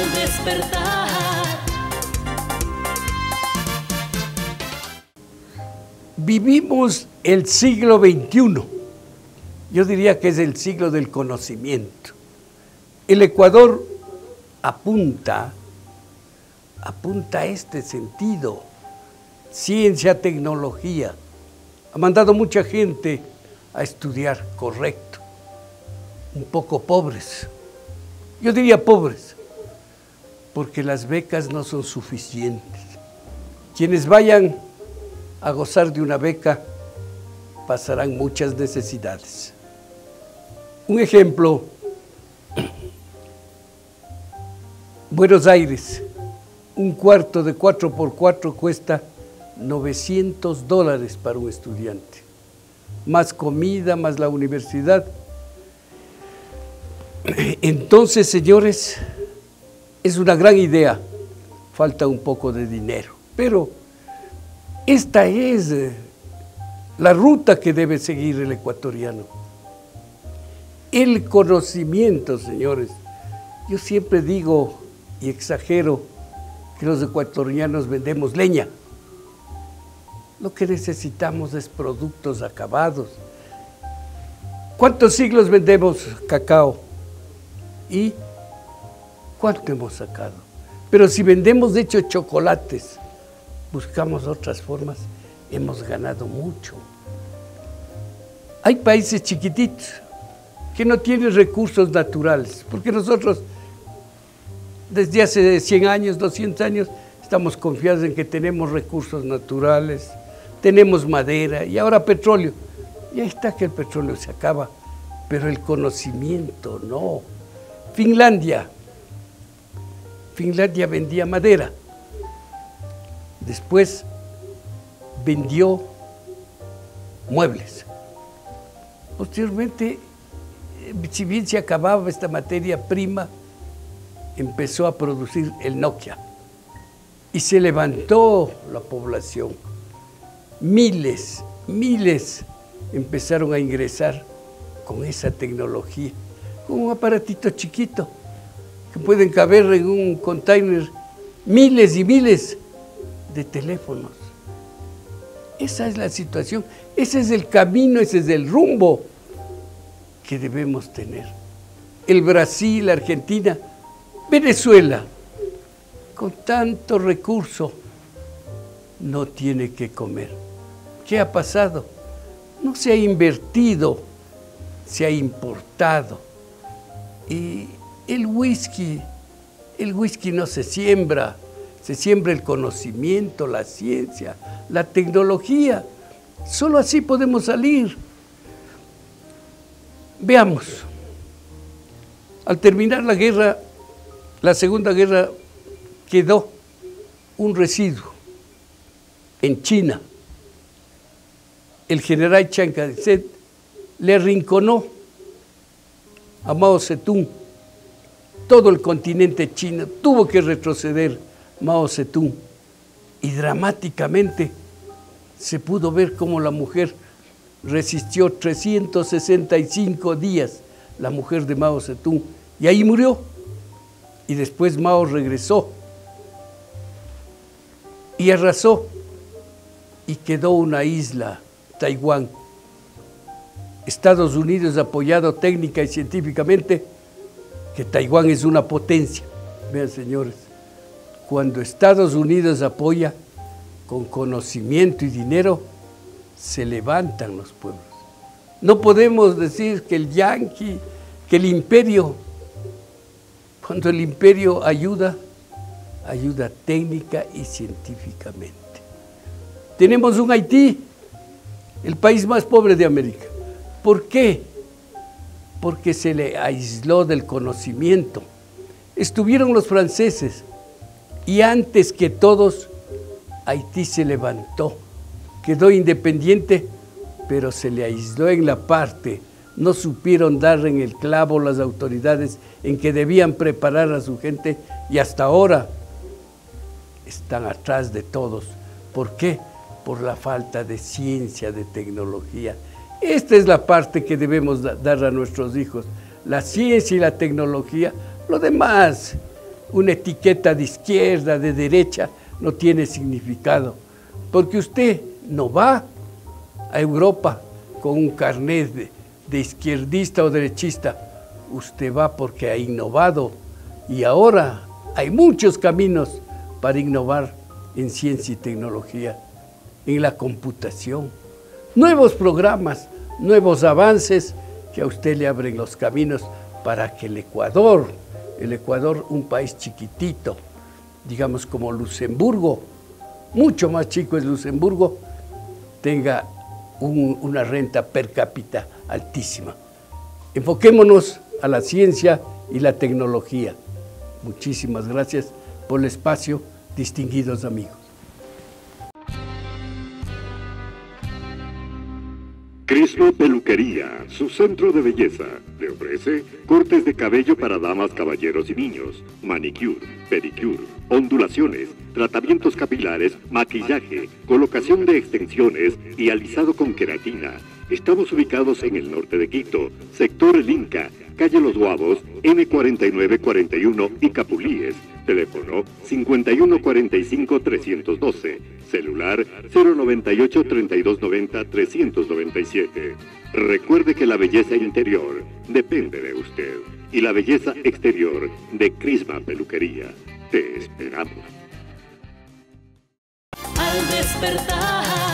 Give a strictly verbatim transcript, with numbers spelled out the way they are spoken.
al despertar. Vivimos el siglo veintiuno. Yo diría que es el siglo del conocimiento. El Ecuador apunta, apunta a este sentido. Ciencia, tecnología. Ha mandado mucha gente a estudiar, correcto. Un poco pobres. Yo diría pobres, porque las becas no son suficientes. Quienes vayan a gozar de una beca pasarán muchas necesidades. Un ejemplo, Buenos Aires, un cuarto de cuatro por cuatro cuesta novecientos dólares para un estudiante, más comida, más la universidad. Entonces, señores, es una gran idea, falta un poco de dinero, pero esta es la ruta que debe seguir el ecuatoriano. El conocimiento, señores. Yo siempre digo y exagero que los ecuatorianos vendemos leña. Lo que necesitamos es productos acabados. ¿Cuántos siglos vendemos cacao? ¿Y cuánto hemos sacado? Pero si vendemos de hecho chocolates, buscamos otras formas, hemos ganado mucho. Hay países chiquititos que no tienen recursos naturales, porque nosotros desde hace cien años, doscientos años, estamos confiados en que tenemos recursos naturales, tenemos madera y ahora petróleo. Y ahí está que el petróleo se acaba, pero el conocimiento no. Finlandia, Finlandia vendía madera, después vendió muebles. Posteriormente, si bien se acababa esta materia prima, empezó a producir el Nokia y se levantó la población. Miles, miles empezaron a ingresar con esa tecnología, con un aparatito chiquito que pueden caber en un container miles y miles de teléfonos. Esa es la situación, ese es el camino, ese es el rumbo que debemos tener. El Brasil, Argentina, Venezuela, con tanto recurso, no tiene que comer. ¿Qué ha pasado? No se ha invertido, se ha importado. Y el whisky, el whisky no se siembra, se siembra el conocimiento, la ciencia, la tecnología. Solo así podemos salir. Veamos, al terminar la guerra, la Segunda Guerra, quedó un residuo en China. El general Chiang Kai-shek le arrinconó a Mao Zedong todo el continente chino, tuvo que retroceder Mao Zedong y dramáticamente se pudo ver cómo la mujer resistió trescientos sesenta y cinco días, la mujer de Mao Zedong, y ahí murió. Y después Mao regresó y arrasó y quedó una isla, Taiwán. Estados Unidos ha apoyado técnica y científicamente que Taiwán es una potencia. Vean, señores, cuando Estados Unidos apoya con conocimiento y dinero, se levantan los pueblos. No podemos decir que el yanqui, que el imperio, cuando el imperio ayuda, ayuda técnica y científicamente. Tenemos un Haití, el país más pobre de América. ¿Por qué? Porque se le aisló del conocimiento. Estuvieron los franceses y antes que todos, Haití se levantó, quedó independiente, pero se le aisló en la parte. No supieron dar en el clavo las autoridades en que debían preparar a su gente y hasta ahora están atrás de todos. ¿Por qué? Por la falta de ciencia, de tecnología. Esta es la parte que debemos dar a nuestros hijos, la ciencia y la tecnología. Lo demás una etiqueta de izquierda, de derecha, no tiene significado, porque usted no va a Europa con un carnet de, de izquierdista o derechista, usted va porque ha innovado y ahora hay muchos caminos para innovar en ciencia y tecnología, en la computación, nuevos programas, nuevos avances que a usted le abren los caminos para que el Ecuador, el Ecuador, un país chiquitito, digamos como Luxemburgo, mucho más chico es Luxemburgo, tenga un, una renta per cápita altísima. Enfoquémonos a la ciencia y la tecnología. Muchísimas gracias por el espacio, distinguidos amigos. Crisma Peluquería, su centro de belleza, le ofrece cortes de cabello para damas, caballeros y niños, manicure, pedicure, ondulaciones, tratamientos capilares, maquillaje, colocación de extensiones y alisado con queratina. Estamos ubicados en el norte de Quito, sector El Inca, calle Los Guavos, N cuarenta y nueve cuarenta y uno y Capulíes. Teléfono cincuenta y uno cuarenta y cinco trescientos doce, celular cero noventa y ocho treinta y dos noventa trescientos noventa y siete. Recuerde que la belleza interior depende de usted y la belleza exterior de Crisma Peluquería. Te esperamos. Al despertar